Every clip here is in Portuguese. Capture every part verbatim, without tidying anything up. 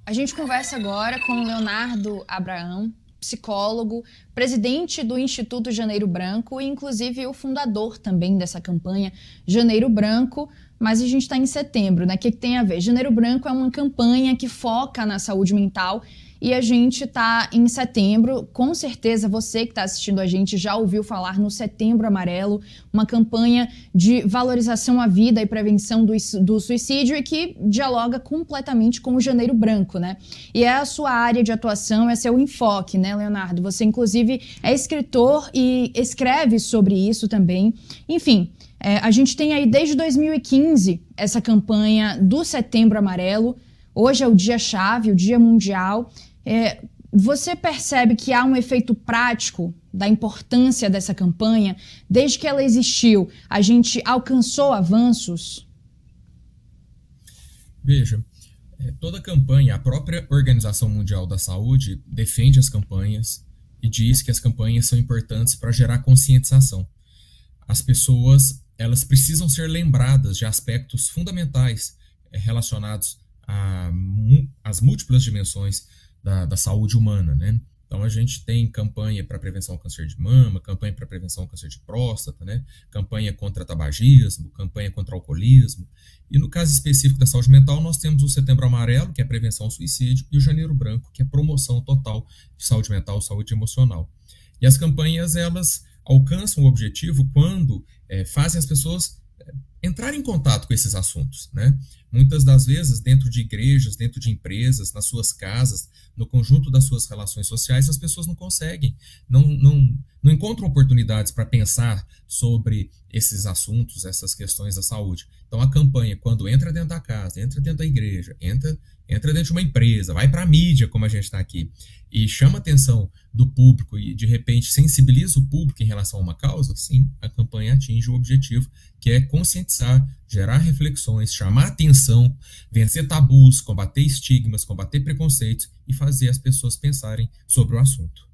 A gente conversa agora com o Leonardo Abraão, psicólogo, presidente do Instituto Janeiro Branco e, inclusive, o fundador também dessa campanha Janeiro Branco. Mas a gente está em setembro, né? O que, que tem a ver? Janeiro Branco é uma campanha que foca na saúde mental e a gente está em setembro. Com certeza você que está assistindo a gente já ouviu falar no Setembro Amarelo, uma campanha de valorização à vida e prevenção do, do suicídio e que dialoga completamente com o Janeiro Branco, né? E é a sua área de atuação, esse é o enfoque, né, Leonardo? Você, inclusive, é escritor e escreve sobre isso também. Enfim, é, a gente tem aí desde dois mil e quinze essa campanha do Setembro Amarelo. Hoje é o dia-chave, o Dia Mundial. É, você percebe que há um efeito prático da importância dessa campanha? Desde que ela existiu, a gente alcançou avanços? Veja, toda campanha, a própria Organização Mundial da Saúde defende as campanhas e diz que as campanhas são importantes para gerar conscientização. As pessoas, elas precisam ser lembradas de aspectos fundamentais relacionados às múltiplas dimensões Da, da saúde humana, né? Então a gente tem campanha para prevenção ao câncer de mama, campanha para prevenção ao câncer de próstata, né? Campanha contra tabagismo, campanha contra alcoolismo. E no caso específico da saúde mental, nós temos o Setembro Amarelo, que é prevenção ao suicídio, e o Janeiro Branco, que é promoção total de saúde mental, saúde emocional. E as campanhas, elas alcançam o objetivo quando é, fazem as pessoas entrar em contato com esses assuntos, né? Muitas das vezes dentro de igrejas, dentro de empresas, nas suas casas, no conjunto das suas relações sociais, as pessoas não conseguem, não, não, não encontram oportunidades para pensar sobre esses assuntos, essas questões da saúde. Então a campanha, quando entra dentro da casa, entra dentro da igreja, entra, entra dentro de uma empresa, vai para a mídia, como a gente está aqui, e chama a atenção do público e de repente sensibiliza o público em relação a uma causa, sim, a campanha atinge o objetivo, que é conscientizar, gerar reflexões, chamar atenção, vencer tabus, combater estigmas, combater preconceitos e fazer as pessoas pensarem sobre o assunto.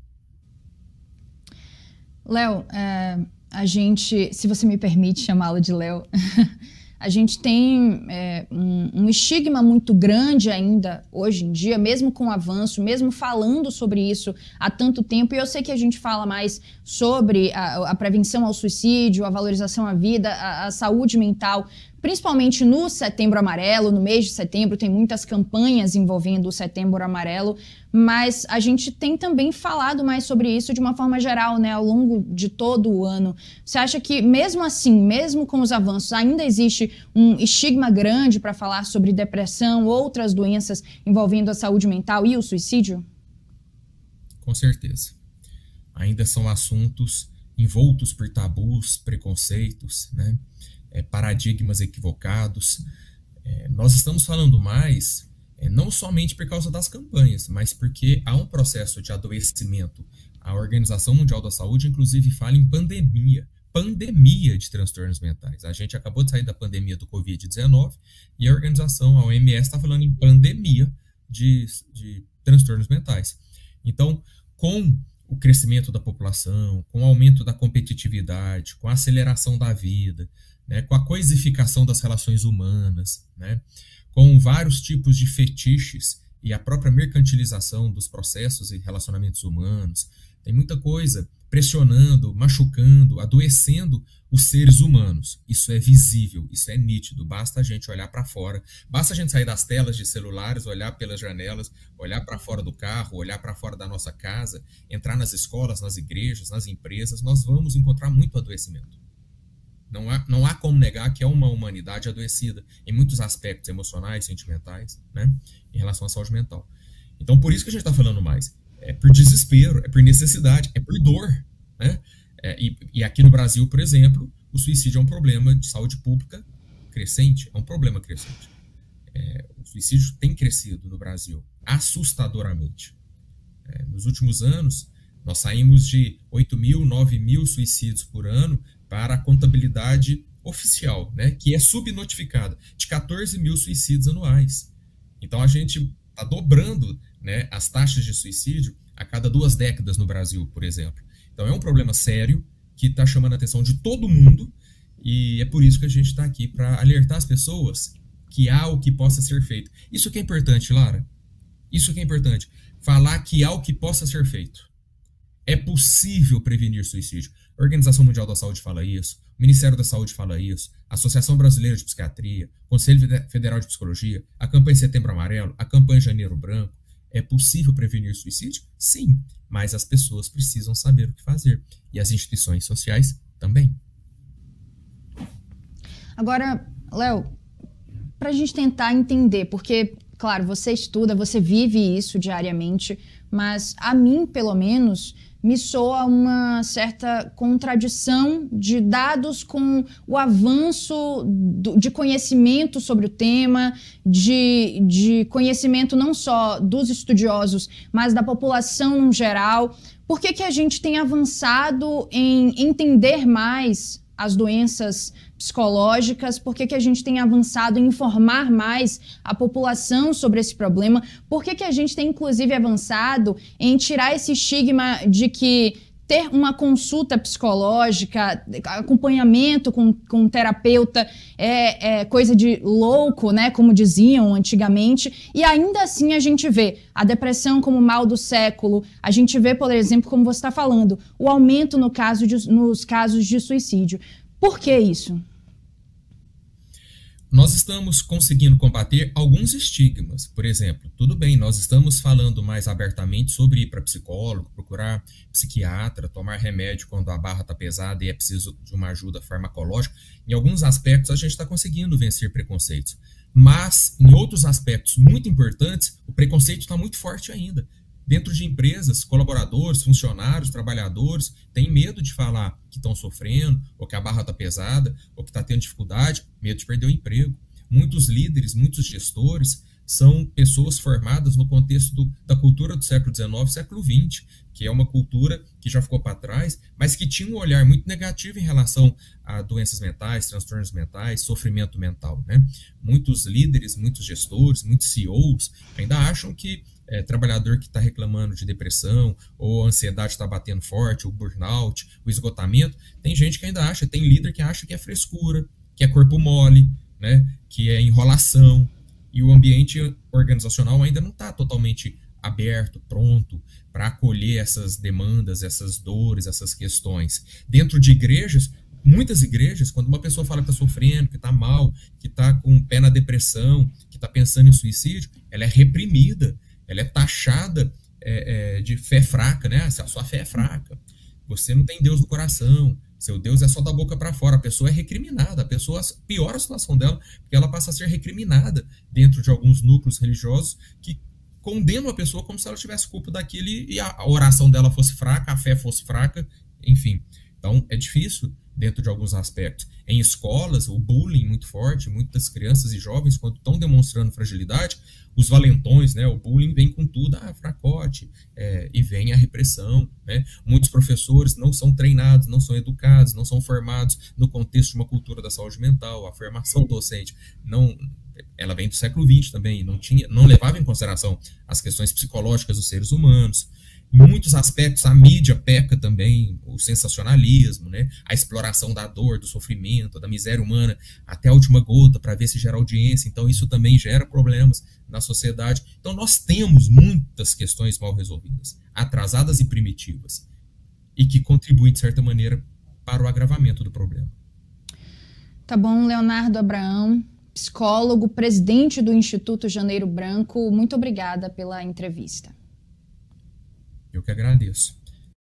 Léo, é, a gente, se você me permite chamá-lo de Léo, a gente tem é, um, um estigma muito grande ainda hoje em dia, mesmo com o avanço, mesmo falando sobre isso há tanto tempo, e eu sei que a gente fala mais sobre a, a prevenção ao suicídio, a valorização à vida, a, a saúde mental, principalmente no Setembro Amarelo, no mês de setembro, tem muitas campanhas envolvendo o Setembro Amarelo, mas a gente tem também falado mais sobre isso de uma forma geral, né, ao longo de todo o ano. Você acha que, mesmo assim, mesmo com os avanços, ainda existe um estigma grande para falar sobre depressão, outras doenças envolvendo a saúde mental e o suicídio? Com certeza. Ainda são assuntos envoltos por tabus, preconceitos, né? É, paradigmas equivocados. É, nós estamos falando mais, é, não somente por causa das campanhas, mas porque há um processo de adoecimento. A Organização Mundial da Saúde, inclusive, fala em pandemia, pandemia de transtornos mentais. A gente acabou de sair da pandemia do covid dezenove e a organização, a O M S, está falando em pandemia de, de transtornos mentais. Então, com o crescimento da população, com o aumento da competitividade, com a aceleração da vida, né, com a coisificação das relações humanas, né, com vários tipos de fetiches e a própria mercantilização dos processos e relacionamentos humanos, tem muita coisa pressionando, machucando, adoecendo os seres humanos. Isso é visível, isso é nítido, basta a gente olhar para fora, basta a gente sair das telas de celulares, olhar pelas janelas, olhar para fora do carro, olhar para fora da nossa casa, entrar nas escolas, nas igrejas, nas empresas, nós vamos encontrar muito adoecimento. Não há, não há como negar que é uma humanidade adoecida em muitos aspectos emocionais, sentimentais, né, em relação à saúde mental. Então, por isso que a gente está falando mais. É por desespero, é por necessidade, é por dor, né? É, e, e aqui no Brasil, por exemplo, o suicídio é um problema de saúde pública crescente, é um problema crescente. É, o suicídio tem crescido no Brasil assustadoramente. É, nos últimos anos, nós saímos de oito mil, nove mil suicídios por ano para a contabilidade oficial, né, que é subnotificada, de quatorze mil suicídios anuais. Então a gente está dobrando, né, as taxas de suicídio a cada duas décadas no Brasil, por exemplo. Então é um problema sério que está chamando a atenção de todo mundo e é por isso que a gente está aqui, para alertar as pessoas que há o que possa ser feito. Isso que é importante, Lara. Isso que é importante. Falar que há o que possa ser feito. É possível prevenir suicídio. A Organização Mundial da Saúde fala isso, o Ministério da Saúde fala isso, a Associação Brasileira de Psiquiatria, o Conselho Federal de Psicologia, a campanha Setembro Amarelo, a campanha Janeiro Branco. É possível prevenir suicídio? Sim, mas as pessoas precisam saber o que fazer. E as instituições sociais também. Agora, Léo, para a gente tentar entender, porque, claro, você estuda, você vive isso diariamente, mas a mim, pelo menos, me soa uma certa contradição de dados com o avanço do, de conhecimento sobre o tema, de, de conhecimento não só dos estudiosos, mas da população no geral. Por que que a gente tem avançado em entender mais as doenças psicológicas? Por que que a gente tem avançado em informar mais a população sobre esse problema? Por que que a gente tem, inclusive, avançado em tirar esse estigma de que ter uma consulta psicológica, acompanhamento com, com um terapeuta é, é coisa de louco, né, como diziam antigamente, e ainda assim a gente vê a depressão como mal do século, a gente vê, por exemplo, como você está falando, o aumento no caso de, nos casos de suicídio. Por que isso? Nós estamos conseguindo combater alguns estigmas. Por exemplo, tudo bem, nós estamos falando mais abertamente sobre ir para psicólogo, procurar psiquiatra, tomar remédio quando a barra está pesada e é preciso de uma ajuda farmacológica. Em alguns aspectos, a gente está conseguindo vencer preconceitos. Mas, em outros aspectos muito importantes, o preconceito está muito forte ainda. Dentro de empresas, colaboradores, funcionários, trabalhadores têm medo de falar que estão sofrendo, ou que a barra está pesada, ou que está tendo dificuldade, medo de perder o emprego. Muitos líderes, muitos gestores são pessoas formadas no contexto do, da cultura do século dezenove, século vinte, que é uma cultura que já ficou para trás, mas que tinha um olhar muito negativo em relação a doenças mentais, transtornos mentais, sofrimento mental, né? Muitos líderes, muitos gestores, muitos C E Os ainda acham que É, trabalhador que está reclamando de depressão, ou a ansiedade está batendo forte, o burnout, o esgotamento, tem gente que ainda acha, tem líder que acha que é frescura, que é corpo mole, né, que é enrolação, e o ambiente organizacional ainda não está totalmente aberto, pronto para acolher essas demandas, essas dores, essas questões. Dentro de igrejas, muitas igrejas, quando uma pessoa fala que está sofrendo, que está mal, que está com o pé na depressão, que está pensando em suicídio, ela é reprimida. Ela é taxada é, é, de fé fraca, né? A sua fé é fraca. Você não tem Deus no coração. Seu Deus é só da boca para fora. A pessoa é recriminada. A pessoa piora a situação dela, porque ela passa a ser recriminada dentro de alguns núcleos religiosos que condenam a pessoa como se ela tivesse culpa daquilo e a oração dela fosse fraca, a fé fosse fraca, enfim. Então, é difícil dentro de alguns aspectos. Em escolas, o bullying muito forte, muitas crianças e jovens, quando estão demonstrando fragilidade, os valentões, né, o bullying vem com tudo, ah, fracote, é, e vem a repressão, né? Muitos professores não são treinados, não são educados, não são formados no contexto de uma cultura da saúde mental. A formação docente não, ela vem do século vinte também, não, tinha, não levava em consideração as questões psicológicas dos seres humanos. Em muitos aspectos, a mídia peca também, o sensacionalismo, né? A exploração da dor, do sofrimento, da miséria humana, até a última gota, para ver se gera audiência. Então, isso também gera problemas na sociedade. Então, nós temos muitas questões mal resolvidas, atrasadas e primitivas, e que contribuem, de certa maneira, para o agravamento do problema. Tá bom, Leonardo Abraão, psicólogo, presidente do Instituto Janeiro Branco, muito obrigada pela entrevista. Eu que agradeço.